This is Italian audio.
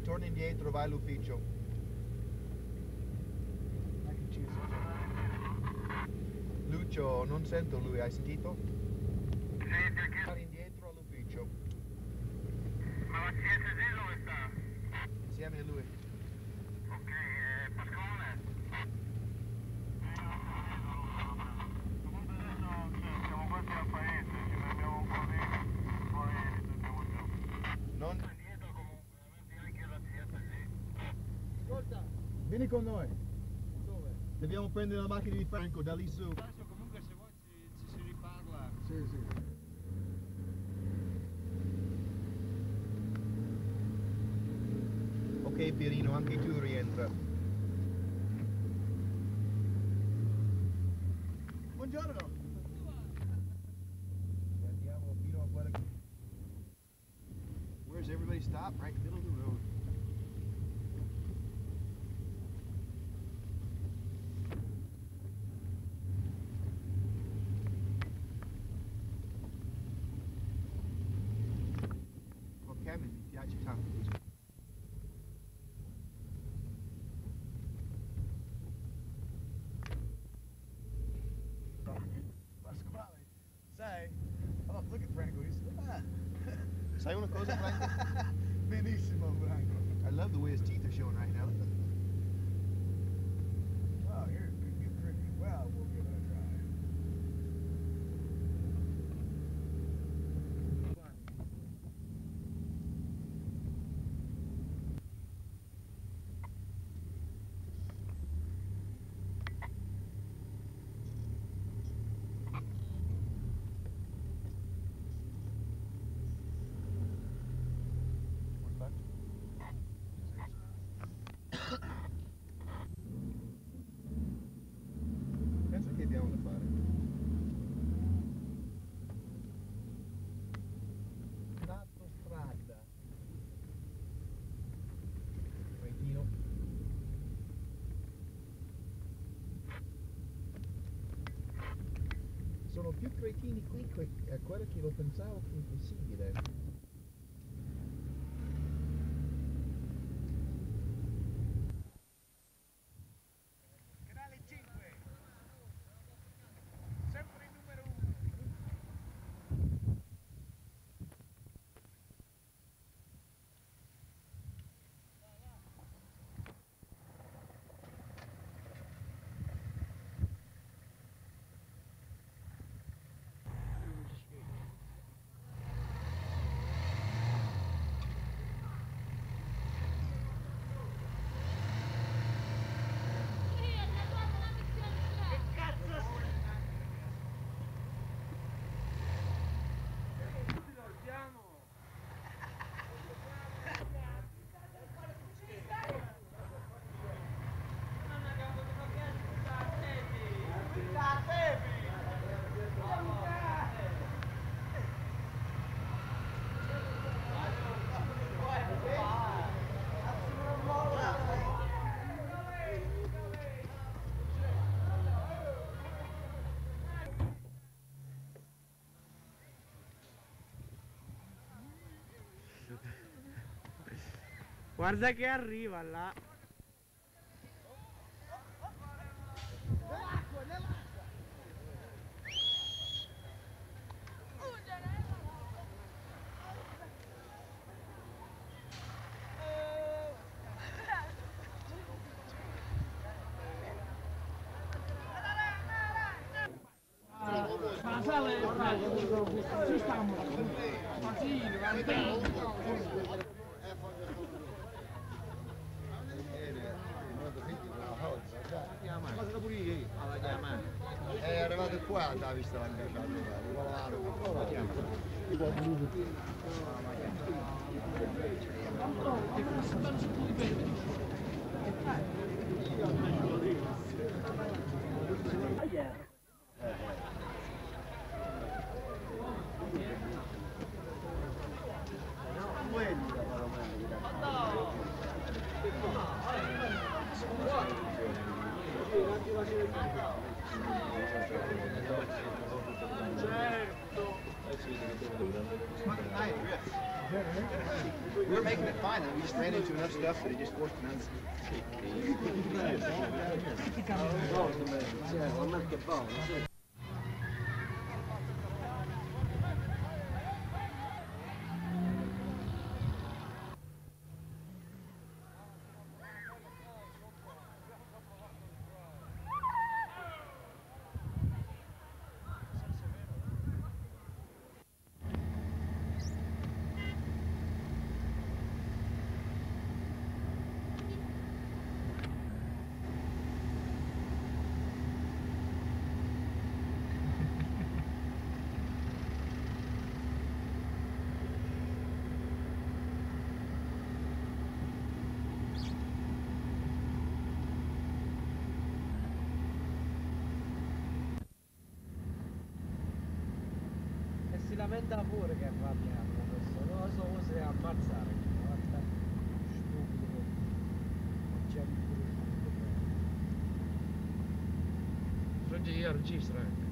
torna indietro, vai all'ufficio. Lucio, non sento lui, hai sentito? Sì, perché? Torna indietro all'ufficio. Ma la CSD dove sta? Insieme a lui. Ok, Pascone? Comunque adesso siamo quasi al paese, ci fermiamo un po' lì, poi ritorniamo giù. Non... Indietro comunque, metti anche la CSD. Ascolta, vieni con noi. Dove? Dobbiamo prendere la macchina di Franco, da lì su. Adesso comunque se vuoi ci si riparla. Sì, sì. Ok Pierino, anche tu rientra. Buongiorno. Andiamo fino a quella... Where's everybody stop? Right in the middle of the road. Ok, mi piace tanto così. Pasquale, sai? Oh, look at Franco, he's... Sai una cosa, Franco? Benissimo, Franco. I love the way his teeth are showing right now. Wow, you're pretty well. We'll give it a try. Penso che abbiamo da fare. L'autostrada. Cretino. Sono più cretini qui a quello che lo pensavo più impossibile. Canale 5. Sempre il numero 1. Guarda che arriva là. Ci stiamo. Ma sì, È arrivato qua, l'ha vista la Certo. We were making it fine, and we just ran into enough stuff that it just forced an under. Si lamenta pure che è arrabbiato questo, non lo so se deve ammazzare, guarda, stupido, c'è pure stupido. Io registro,